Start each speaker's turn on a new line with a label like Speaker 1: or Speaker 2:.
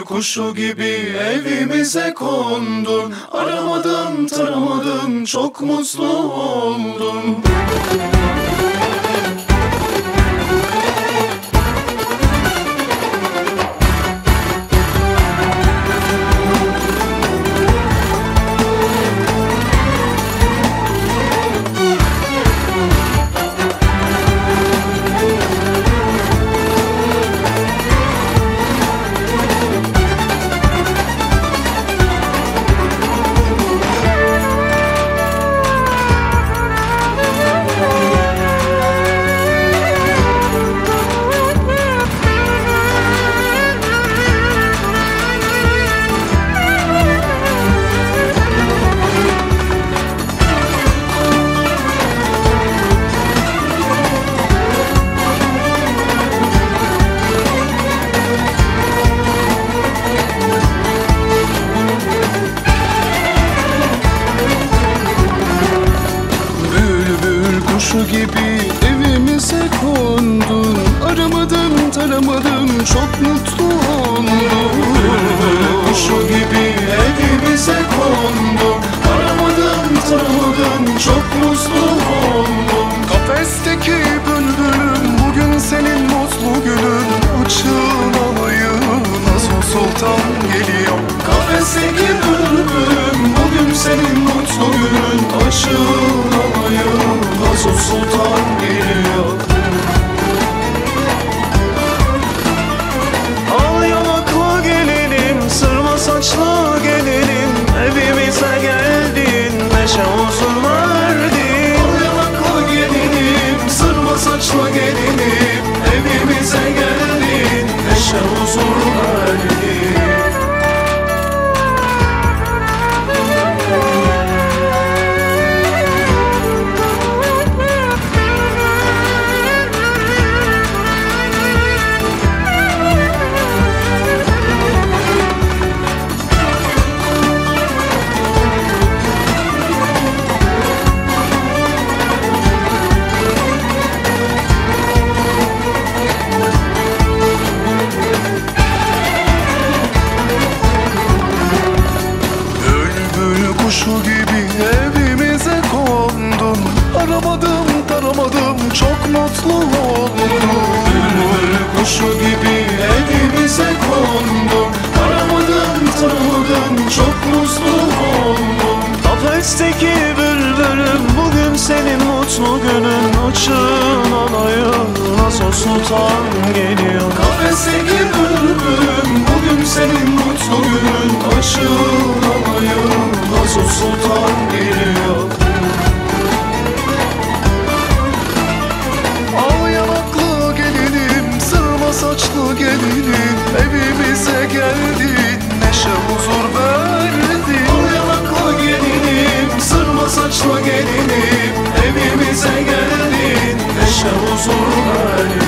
Speaker 1: kuşu gibi evimize kondun. Aramadım taramadım çok mutlu oldum. Kuşu gibi evimize kondun. Aramadım taramadım çok mutlu oldum. Kuşu gibi evimize kondun. Aramadım taramadım çok mutlu oldum. Kafesteki bülbülüm bugün senin mutlu günün. Uçun alayım nasıl sultan geliyor. Kafesteki bülbülüm bugün senin mutlu günün. Uçun alayım nasıl sultan geliyor.
Speaker 2: Al yanaklı gelinim, sırma saçlı gelinim, evimize geldin, neşe huzur verdin.
Speaker 1: Al yanaklı gelinim, sırma saçlı gelinim, evimize geldin, neşe huzur verdin. Kuşu gibi evimize kondun. Aramadım taramadım çok mutlu oldum. Bülbül kuşu gibi evimize kondun. Aramadım taramadım çok mutlu oldum.
Speaker 2: Kafesteki bülbülüm bugün senin mutlu günün. Uçun alayım nasıl sultan geliyor.
Speaker 1: Kafesteki bülbülüm bugün senin mutlu günün. Uçun alayım nasıl sultan geliyor. Al yanaklı gelinim, sırma saçlı gelinim, evimize geldin, neşe huzur verdin. Al yanaklı gelinim, sırma saçlı gelinim, evimize geldin, neşe huzur verdin.